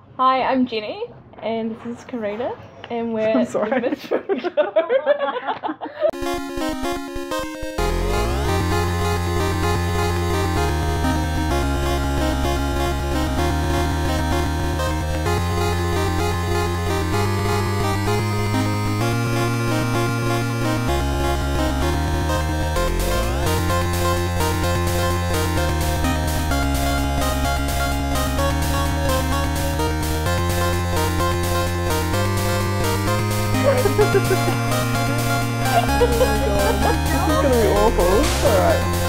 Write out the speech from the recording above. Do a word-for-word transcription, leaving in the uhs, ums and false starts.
Hi, I'm Jenny, and this is Karina, and we're I'm sorry. the Misprint Co. Oh my god, this is gonna be awful. Alright.